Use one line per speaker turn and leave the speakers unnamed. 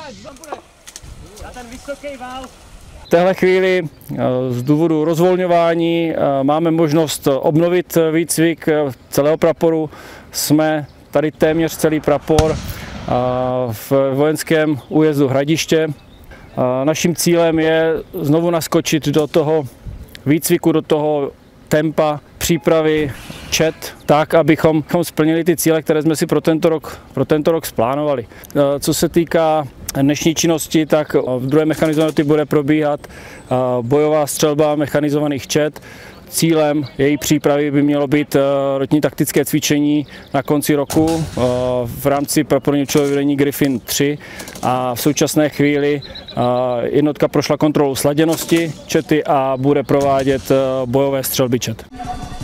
V téhle chvíli z důvodu rozvolňování máme možnost obnovit výcvik celého praporu. Jsme tady téměř celý prapor v vojenském újezdu Hradiště. Naším cílem je znovu naskočit do toho výcviku, do toho tempa přípravy čet, tak, abychom splnili ty cíle, které jsme si pro tento rok splánovali. Co se týká dnešní činnosti, tak v druhé mechanizované roty bude probíhat bojová střelba mechanizovaných čet. Cílem její přípravy by mělo být rotní taktické cvičení na konci roku v rámci praporního účelového vedení Griffin 3 a v současné chvíli jednotka prošla kontrolu sladěnosti čety a bude provádět bojové střelby čet.